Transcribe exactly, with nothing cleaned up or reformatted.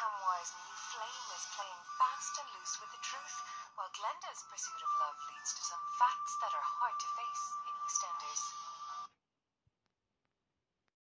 Camwa's new flame is playing fast and loose with the truth, while Glenda's pursuit of love leads to some facts that are hard to face.